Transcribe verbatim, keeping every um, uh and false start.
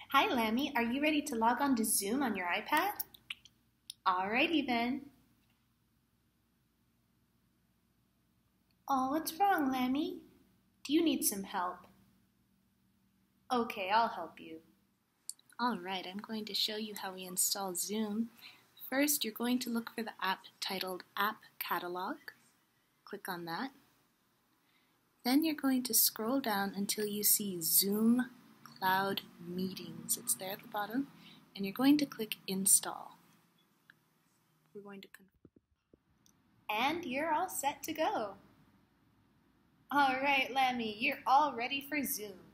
Hi Lambie, are you ready to log on to Zoom on your iPad? Alrighty then. Oh, what's wrong, Lambie? Do you need some help? Okay, I'll help you. Alright, I'm going to show you how we install Zoom. First, you're going to look for the app titled App Catalog. Click on that. Then you're going to scroll down until you see Zoom Cloud Meetings. It's there at the bottom. And you're going to click Install. We're going to And you're all set to go. Alright, Lambie, you're all ready for Zoom.